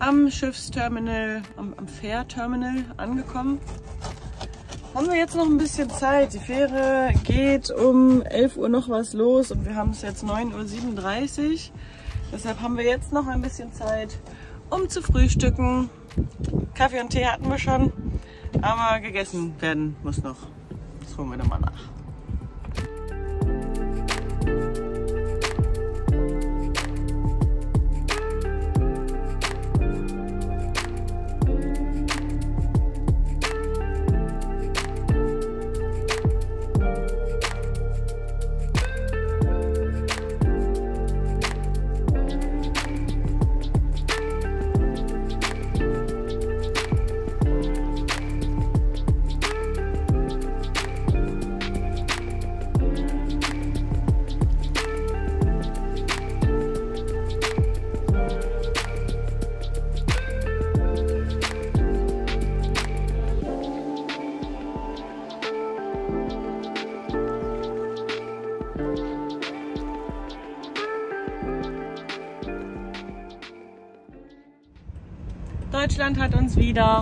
am Schiffsterminal, am Fährterminal angekommen. Haben wir jetzt noch ein bisschen Zeit. Die Fähre geht um 11 Uhr noch was los und wir haben es jetzt 9:37 Uhr. Deshalb haben wir jetzt noch ein bisschen Zeit, um zu frühstücken. Kaffee und Tee hatten wir schon, aber gegessen werden muss noch. Das holen wir dann mal nach. Deutschland hat uns wieder.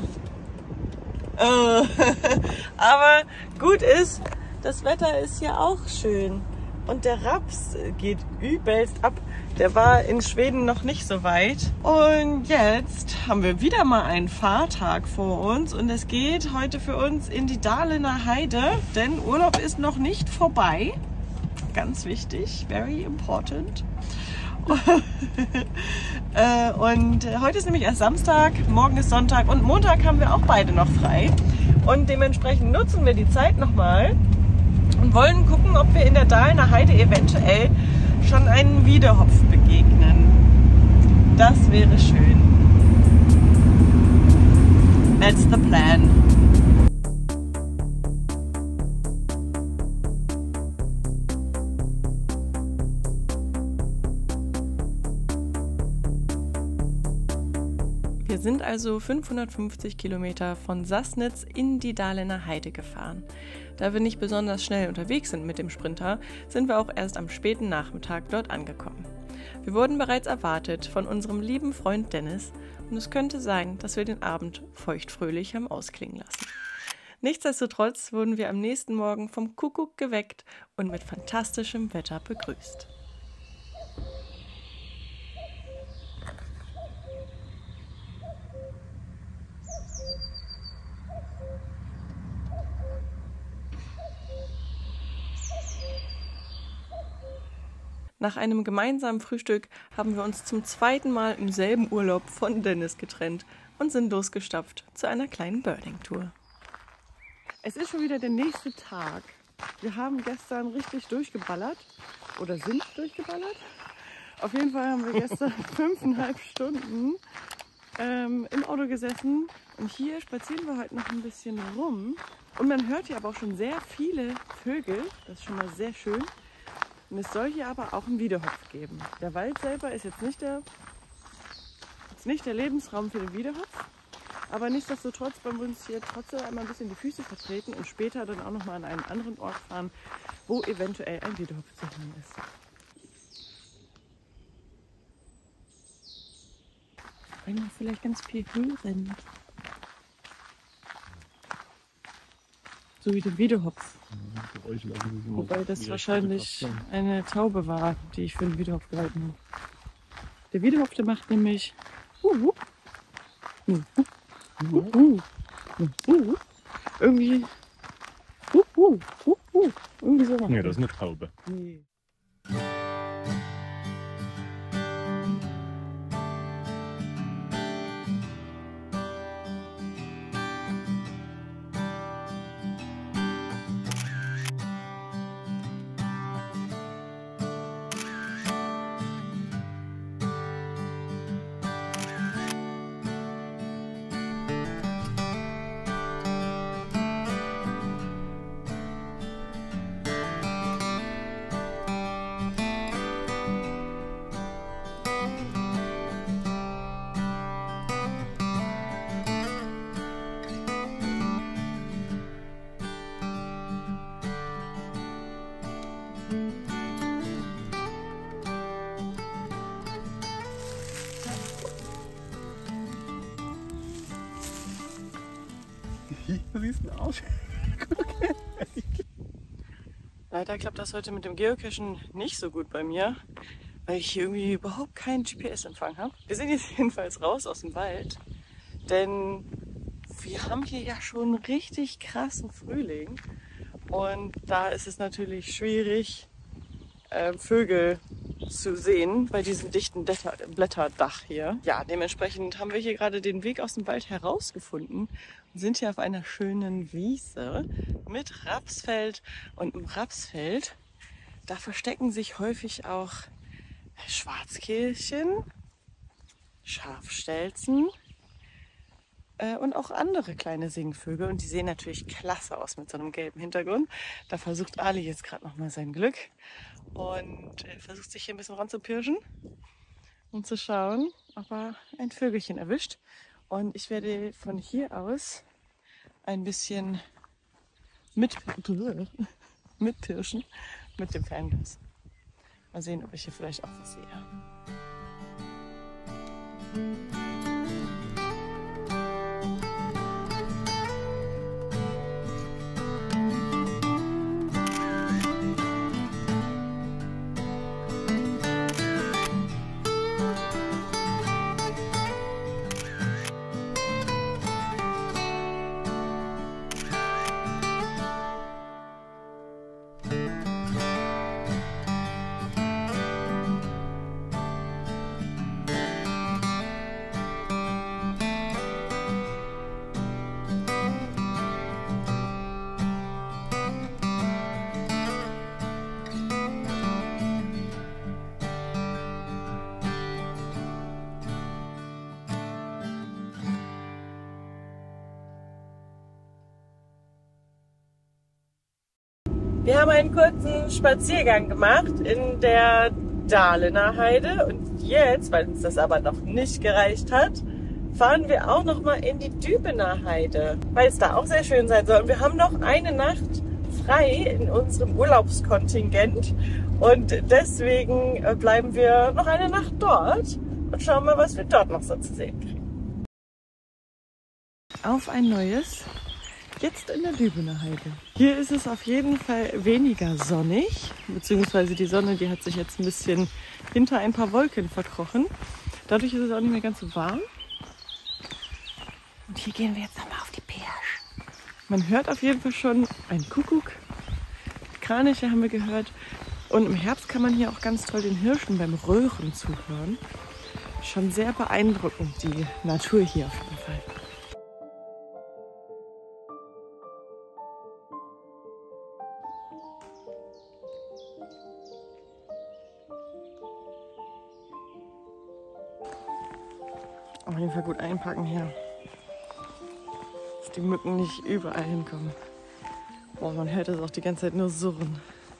Aber gut ist, das Wetter ist hier auch schön. Und der Raps geht übelst ab. Der war in Schweden noch nicht so weit. Und jetzt haben wir wieder mal einen Fahrtag vor uns. Und es geht heute für uns in die Dahlener Heide. Denn Urlaub ist noch nicht vorbei. Ganz wichtig, very important. Und heute ist nämlich erst Samstag, morgen ist Sonntag und Montag haben wir auch beide noch frei. Und dementsprechend nutzen wir die Zeit nochmal und wollen gucken, ob wir in der Dahlener Heide eventuell schon einen Wiedehopf begegnen. Das wäre schön. That's the plan. Wir sind also 550 Kilometer von Sassnitz in die Dahlener Heide gefahren. Da wir nicht besonders schnell unterwegs sind mit dem Sprinter, sind wir auch erst am späten Nachmittag dort angekommen. Wir wurden bereits erwartet von unserem lieben Freund Dennis und es könnte sein, dass wir den Abend feuchtfröhlich haben ausklingen lassen. Nichtsdestotrotz wurden wir am nächsten Morgen vom Kuckuck geweckt und mit fantastischem Wetter begrüßt. Nach einem gemeinsamen Frühstück haben wir uns zum zweiten Mal im selben Urlaub von Dennis getrennt und sind losgestapft zu einer kleinen Birding-Tour. Es ist schon wieder der nächste Tag. Wir haben gestern richtig durchgeballert oder sind durchgeballert. Auf jeden Fall haben wir gestern 5,5 Stunden im Auto gesessen und hier spazieren wir heute noch ein bisschen rum. Und man hört hier aber auch schon sehr viele Vögel, das ist schon mal sehr schön. Und es soll hier aber auch einen Wiedehopf geben. Der Wald selber ist jetzt nicht der Lebensraum für den Wiedehopf. Aber nichtsdestotrotz wollen wir uns hier trotzdem einmal ein bisschen die Füße vertreten und später dann auch nochmal an einen anderen Ort fahren, wo eventuell ein Wiedehopf zu hören ist. Wollen wir vielleicht ganz viel hören. So wie den Wiedehopf. Wobei das wahrscheinlich eine Taube war, die ich für den Wiedehopf gehalten habe. Der Wiedehopf, der macht nämlich irgendwie irgendwie so. Nee, das ist eine Taube. Nee. Du siehst ihn aus. Leider klappt das heute mit dem Geocachen nicht so gut bei mir, weil ich hier irgendwie überhaupt keinen GPS-Empfang habe. Wir sind jetzt jedenfalls raus aus dem Wald, denn wir haben hier ja schon richtig krassen Frühling und da ist es natürlich schwierig, Vögel zu sehen bei diesem dichten Blätterdach hier. Ja, dementsprechend haben wir hier gerade den Weg aus dem Wald herausgefunden und sind hier auf einer schönen Wiese mit Rapsfeld. Und im Rapsfeld, da verstecken sich häufig auch Schwarzkehlchen, Schafstelzen und auch andere kleine Singvögel. Und die sehen natürlich klasse aus mit so einem gelben Hintergrund. Da versucht Ali jetzt gerade nochmal sein Glück und versucht sich hier ein bisschen ranzupirschen, um zu schauen, ob er ein Vögelchen erwischt. Und ich werde von hier aus ein bisschen mitpirschen mit dem Fernglas. Mal sehen, ob ich hier vielleicht auch was sehe. Wir haben einen kurzen Spaziergang gemacht in der Dahlener Heide und jetzt, weil uns das aber noch nicht gereicht hat, fahren wir auch noch mal in die Dübener Heide, weil es da auch sehr schön sein soll. Und wir haben noch eine Nacht frei in unserem Urlaubskontingent und deswegen bleiben wir noch eine Nacht dort und schauen mal, was wir dort noch so zu sehen kriegen. Auf ein neues, jetzt in der Dübener Heide. Hier ist es auf jeden Fall weniger sonnig, beziehungsweise die Sonne, die hat sich jetzt ein bisschen hinter ein paar Wolken verkrochen. Dadurch ist es auch nicht mehr ganz so warm. Und hier gehen wir jetzt nochmal auf die Pirsch. Man hört auf jeden Fall schon einen Kuckuck. Kraniche haben wir gehört. Und im Herbst kann man hier auch ganz toll den Hirschen beim Röhren zuhören. Schon sehr beeindruckend, die Natur hier auf jeden Fall. Auf jeden Fall gut einpacken hier, dass die Mücken nicht überall hinkommen. Boah, man hört das auch die ganze Zeit nur surren.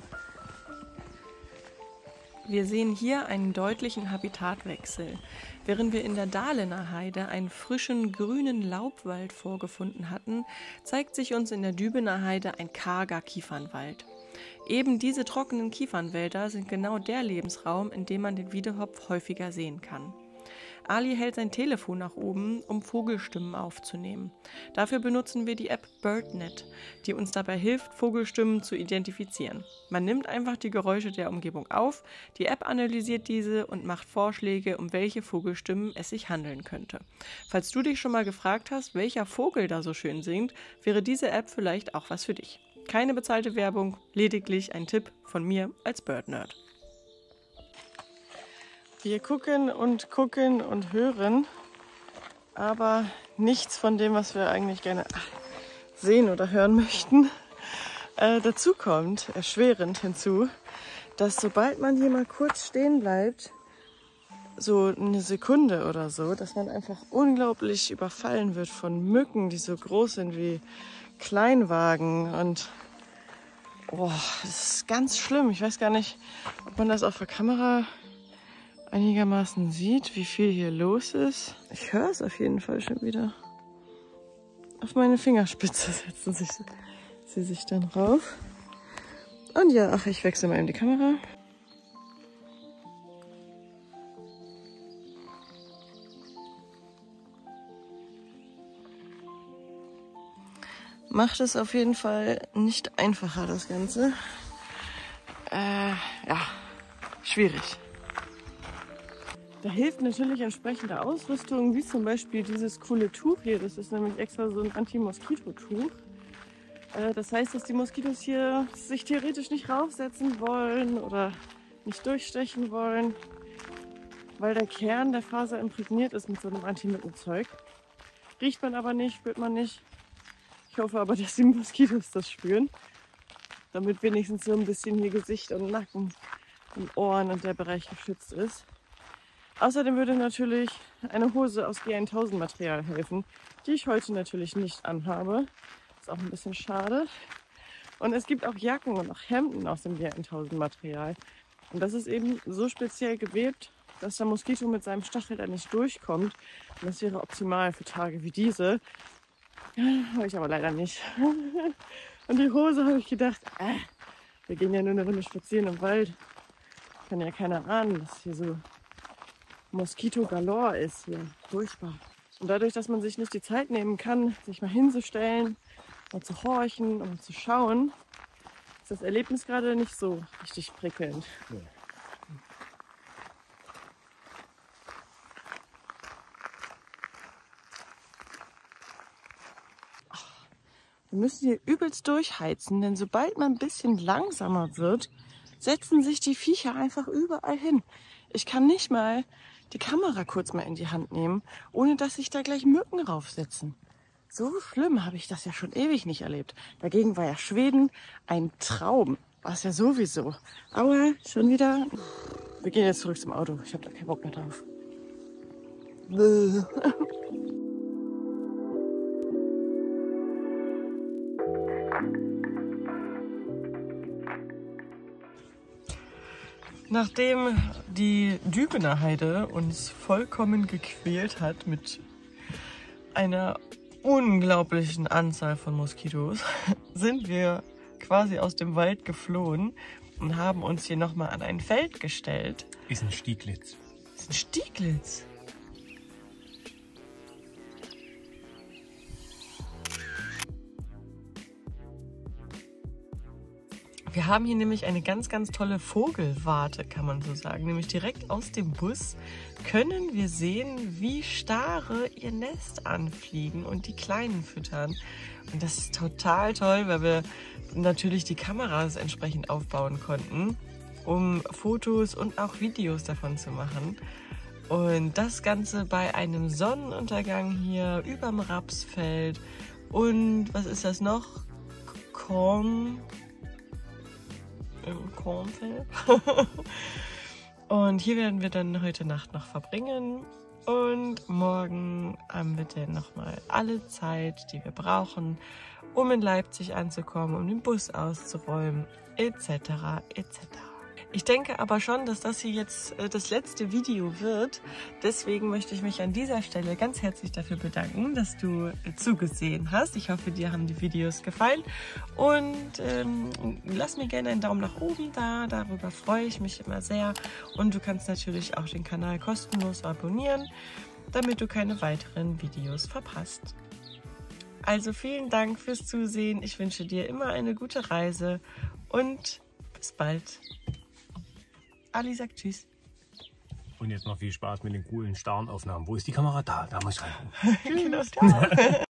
Wir sehen hier einen deutlichen Habitatwechsel. Während wir in der Dahlener Heide einen frischen grünen Laubwald vorgefunden hatten, zeigt sich uns in der Dübener Heide ein karger Kiefernwald. Eben diese trockenen Kiefernwälder sind genau der Lebensraum, in dem man den Wiedehopf häufiger sehen kann. Ali hält sein Telefon nach oben, um Vogelstimmen aufzunehmen. Dafür benutzen wir die App BirdNet, die uns dabei hilft, Vogelstimmen zu identifizieren. Man nimmt einfach die Geräusche der Umgebung auf, die App analysiert diese und macht Vorschläge, um welche Vogelstimmen es sich handeln könnte. Falls du dich schon mal gefragt hast, welcher Vogel da so schön singt, wäre diese App vielleicht auch was für dich. Keine bezahlte Werbung, lediglich ein Tipp von mir als BirdNerd. Wir gucken und hören, aber nichts von dem, was wir eigentlich gerne sehen oder hören möchten. Dazu kommt, erschwerend hinzu, dass sobald man hier mal kurz stehen bleibt, so eine Sekunde oder so, dass man einfach unglaublich überfallen wird von Mücken, die so groß sind wie Kleinwagen. Und das ist ganz schlimm. Ich weiß gar nicht, ob man das auf der Kamera einigermaßen sieht, wie viel hier los ist. Ich höre es auf jeden Fall schon wieder. Auf meine Fingerspitze setzen sie sich dann rauf. Und ja, ich wechsle mal eben die Kamera. macht es auf jeden Fall nicht einfacher, das Ganze. Ja, schwierig. Da hilft natürlich entsprechende Ausrüstung, wie zum Beispiel dieses coole Tuch hier. Das ist nämlich extra so ein Anti-Moskito-Tuch. Das heißt, dass die Moskitos hier sich theoretisch nicht raufsetzen wollen oder nicht durchstechen wollen, weil der Kern der Faser imprägniert ist mit so einem Antimückenzeug. Riecht man aber nicht, spürt man nicht. Ich hoffe aber, dass die Moskitos das spüren, damit wenigstens so ein bisschen hier Gesicht und Nacken und Ohren und der Bereich geschützt ist. Außerdem würde natürlich eine Hose aus G1000 Material helfen, die ich heute natürlich nicht anhabe. Ist auch ein bisschen schade. Und es gibt auch Jacken und auch Hemden aus dem G1000 Material. Und das ist eben so speziell gewebt, dass der Moskito mit seinem Stachel da nicht durchkommt. Und das wäre optimal für Tage wie diese. Habe ich aber leider nicht. Und die Hose habe ich gedacht, wir gehen ja nur eine Runde spazieren im Wald. Kann ja keiner ahnen, dass hier so Moskito galore ist hier. Furchtbar. Und dadurch, dass man sich nicht die Zeit nehmen kann, sich mal hinzustellen und zu horchen und zu schauen, ist das Erlebnis gerade nicht so richtig prickelnd. Ja. Wir müssen hier übelst durchheizen, denn sobald man ein bisschen langsamer wird, setzen sich die Viecher einfach überall hin. Ich kann nicht mal die Kamera kurz mal in die Hand nehmen, ohne dass sich da gleich Mücken raufsetzen. So schlimm habe ich das ja schon ewig nicht erlebt. Dagegen war ja Schweden ein Traum. War es ja sowieso. Aber schon wieder. Wir gehen jetzt zurück zum Auto. Ich habe da keinen Bock mehr drauf. Nachdem die Dübener Heide uns vollkommen gequält hat mit einer unglaublichen Anzahl von Moskitos, sind wir quasi aus dem Wald geflohen und haben uns hier nochmal an ein Feld gestellt. Ist ein Stieglitz. Ist ein Stieglitz? Wir haben hier nämlich eine ganz, ganz tolle Vogelwarte, kann man so sagen. Nämlich direkt aus dem Bus können wir sehen, wie Stare ihr Nest anfliegen und die Kleinen füttern. Und das ist total toll, weil wir natürlich die Kameras entsprechend aufbauen konnten, um Fotos und auch Videos davon zu machen. Und das Ganze bei einem Sonnenuntergang hier überm Rapsfeld. Und was ist das noch? Im Kornfeld. Und hier werden wir dann heute Nacht noch verbringen. Und morgen haben wir dann nochmal alle Zeit, die wir brauchen, um in Leipzig anzukommen, um den Bus auszuräumen, etc. etc. Ich denke aber schon, dass das hier jetzt das letzte Video wird. Deswegen möchte ich mich an dieser Stelle ganz herzlich dafür bedanken, dass du zugesehen hast. Ich hoffe, dir haben die Videos gefallen. Und lass mir gerne einen Daumen nach oben da. Darüber freue ich mich immer sehr. Und du kannst natürlich auch den Kanal kostenlos abonnieren, damit du keine weiteren Videos verpasst. Also vielen Dank fürs Zusehen. Ich wünsche dir immer eine gute Reise und bis bald. Ali sagt Tschüss. Und jetzt noch viel Spaß mit den coolen Starrenaufnahmen. Wo ist die Kamera? Da muss ich rein. Genau, da.